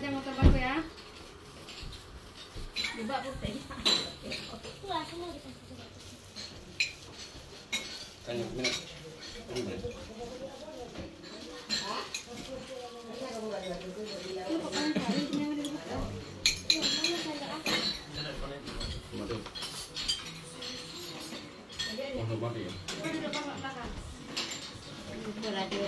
aja motor baru ya. Coba putih. Tuh semua dikasih. Tanya mana? Radio